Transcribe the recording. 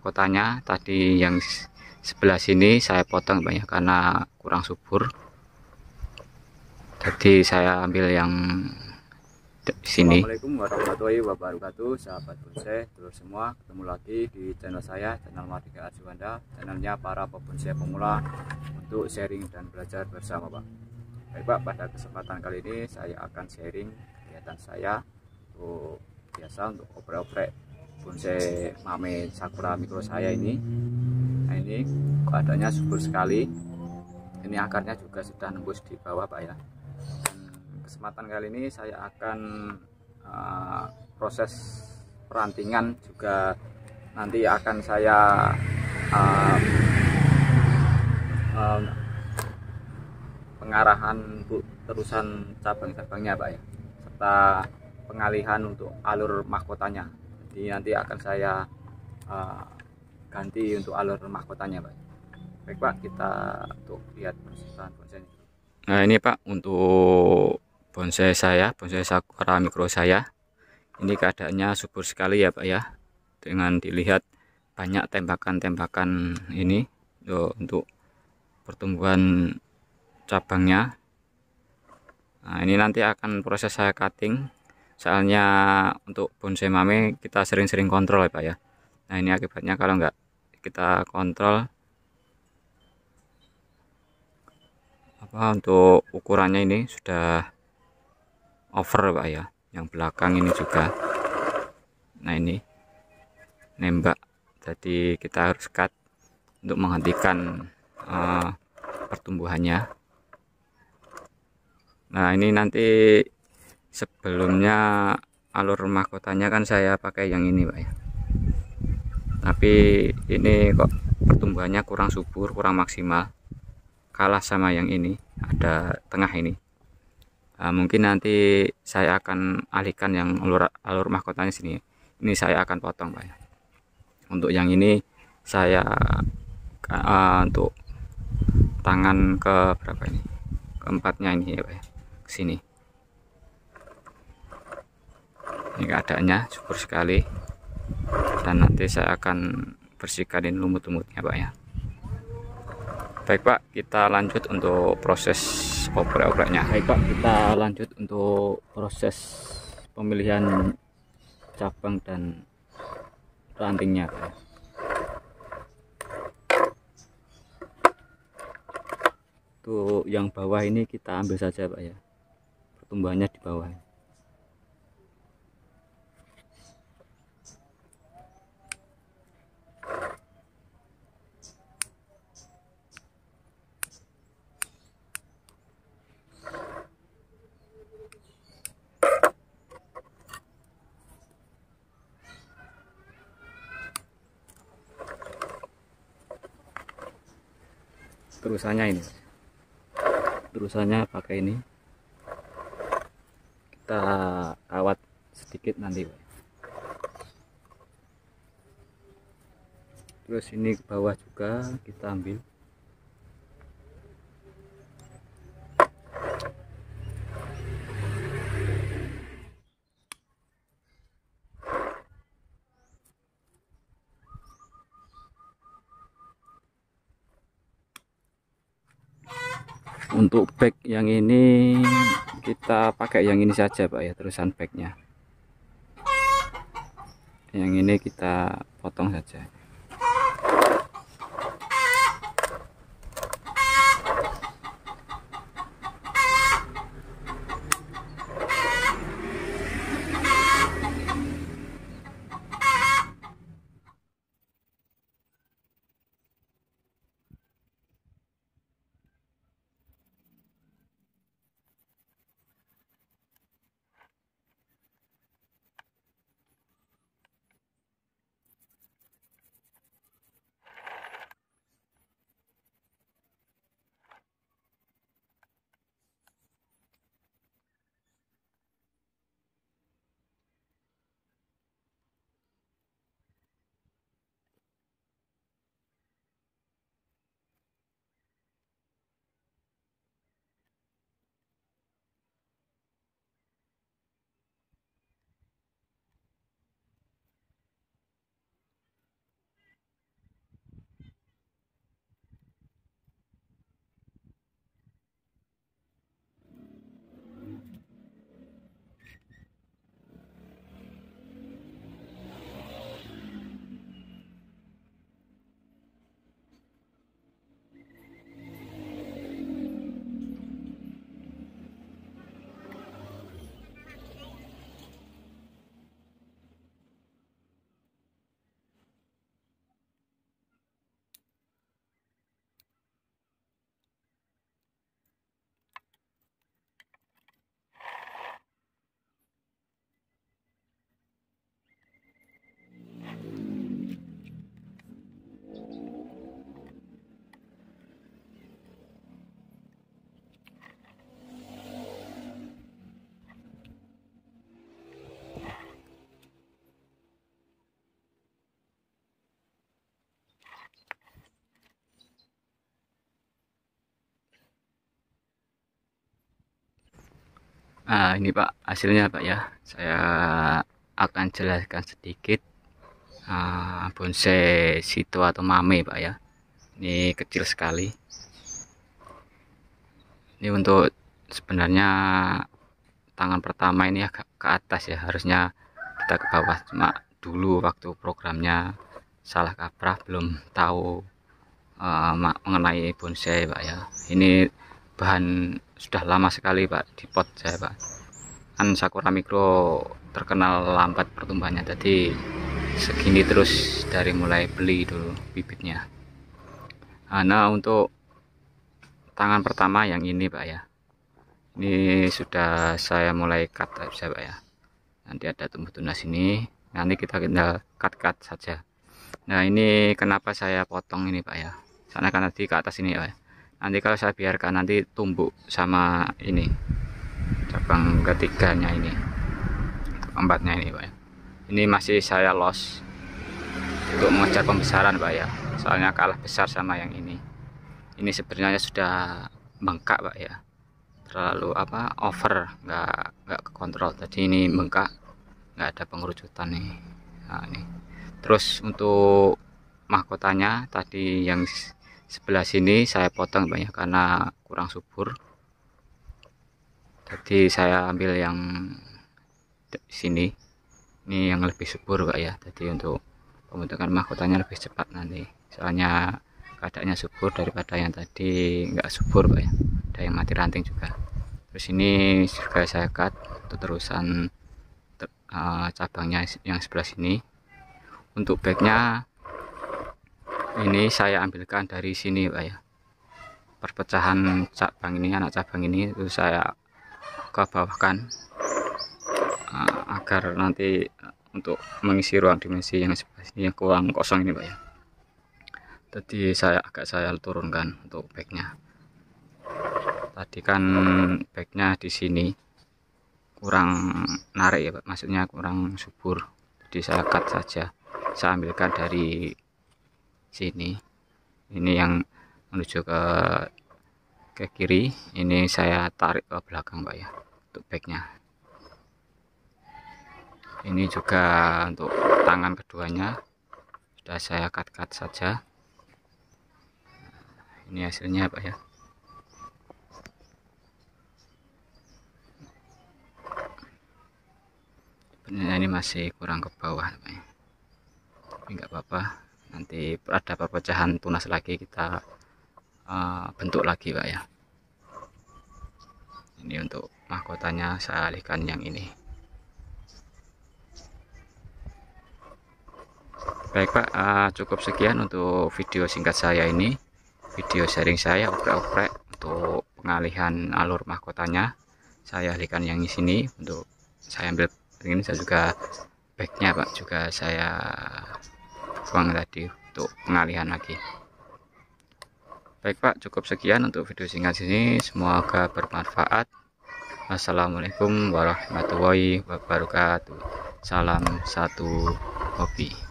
mahkotanya. Tadi yang sebelah sini saya potong Pak ya, karena kurang subur. Jadi saya ambil yang sini. Assalamualaikum warahmatullahi wabarakatuh, sahabat bonsai, dulur semua. Ketemu lagi di channel saya, channel Mardika Ajuanda, channelnya para pebonsai pemula untuk sharing dan belajar bersama Pak. Baik Pak, pada kesempatan kali ini saya akan sharing kegiatan saya untuk biasa untuk oprek-oprek bonsai mame sakura mikro saya ini. Nah, ini keadaannya subur sekali. Ini akarnya juga sudah nembus di bawah Pak ya. Kesempatan kali ini saya akan proses perantingan juga nanti akan saya pengarahan terusan cabang-cabangnya Pak ya, serta pengalihan untuk alur mahkotanya. Jadi nanti akan saya ganti untuk alur mahkotanya Pak. Baik Pak, kita untuk lihat proses bonsai. Nah ini Pak, untuk bonsai saya, bonsai sakura mikro saya, ini keadaannya subur sekali ya Pak ya, dengan dilihat banyak tembakan-tembakan ini untuk pertumbuhan cabangnya. Nah ini nanti akan proses saya cutting, soalnya untuk bonsai mame kita sering-sering kontrol ya Pak ya. Nah ini akibatnya kalau nggak kita kontrol untuk ukurannya ini sudah over Pak ya, yang belakang ini juga. Nah ini nembak, jadi kita harus cut untuk menghentikan pertumbuhannya. Nah ini nanti sebelumnya alur mahkotanya kan saya pakai yang ini Pak ya, tapi ini kok pertumbuhannya kurang subur, kurang maksimal, kalah sama yang ini, ada tengah ini. Nah, mungkin nanti saya akan alihkan yang alur mahkotanya sini. Ini saya akan potong Pak ya. Untuk yang ini saya untuk tangan ke berapa ini, keempatnya ini ya Pak ya, ke sini. Ini keadaannya subur sekali, dan nanti saya akan bersihkanin lumut-lumutnya Pak ya. Baik Pak, kita lanjut untuk proses oprek-opreknya. Baik Pak, kita lanjut untuk proses pemilihan cabang dan rantingnya Pak. Untuk yang bawah ini kita ambil saja Pak ya, pertumbuhannya di bawah. Terusannya ini, terusannya pakai ini, kita kawat sedikit nanti Pak. Terus ini ke bawah juga kita ambil. Untuk bag yang ini kita pakai yang ini saja Pak ya, terusan bagnya. Yang ini kita potong saja. Nah, ini Pak hasilnya Pak ya. Saya akan jelaskan sedikit bonsai Sito atau Mame Pak ya. Ini kecil sekali. Ini untuk sebenarnya tangan pertama ini agak ke atas ya, harusnya kita ke bawah, cuma dulu waktu programnya salah kaprah, belum tahu mengenai bonsai Pak ya. Ini bahan sudah lama sekali Pak di pot saya Pak, kan Sakura Mikro terkenal lambat pertumbuhannya, jadi segini terus dari mulai beli dulu bibitnya. Nah, untuk tangan pertama yang ini Pak ya, ini sudah saya mulai cut saja Pak ya. Nanti ada tumbuh tunas ini, nanti kita cut saja. Nah, ini kenapa saya potong ini Pak ya, karena kan tadi ke atas ini ya Pak. Nanti kalau saya biarkan nanti tumbuh sama ini cabang ketiganya, ini keempatnya ini Pak ya. Ini masih saya los untuk mengejar pembesaran Pak ya, soalnya kalah besar sama yang ini. Ini sebenarnya sudah bengkak Pak ya, terlalu over, nggak kekontrol, tadi ini bengkak, nggak ada pengerucutan nih. Nah, ini terus untuk mahkotanya tadi yang sebelah sini saya potong banyak karena kurang subur, jadi saya ambil yang sini, ini yang lebih subur Pak ya. Jadi untuk pembentukan mahkotanya lebih cepat nanti, soalnya keadaannya subur daripada yang tadi nggak subur Pak ya, ada yang mati ranting juga. Terus ini juga saya cut untuk terusan cabangnya yang sebelah sini. Untuk backnya ini saya ambilkan dari sini Pak ya, perpecahan cabang ini, anak cabang ini itu saya ke bawahkan agar nanti untuk mengisi ruang dimensi yang sebelah sini yang kurang kosong ini Pak ya. Jadi saya turunkan untuk backnya. Tadi kan backnya di sini kurang narik ya Pak, maksudnya kurang subur, jadi saya cut saja. Saya ambilkan dari sini, ini yang menuju ke kiri, ini saya tarik ke belakang Pak ya untuk backnya. Ini juga untuk tangan keduanya sudah saya cut saja. Ini hasilnya Pak ya. Sebenarnya ini masih kurang ke bawah Pak ya, tapi nggak apa-apa, nanti ada perpecahan tunas lagi kita bentuk lagi Pak ya. Ini untuk mahkotanya saya alihkan yang ini. Baik Pak, cukup sekian untuk video singkat saya ini, video sharing saya oprek-oprek untuk pengalihan alur mahkotanya. Saya alihkan yang di sini, untuk saya ambil ini, saya juga backnya Pak juga saya buang tadi untuk pengalihan lagi. Baik Pak, cukup sekian untuk video singkat ini, semoga bermanfaat. Assalamualaikum warahmatullahi wabarakatuh. Salam satu hobi.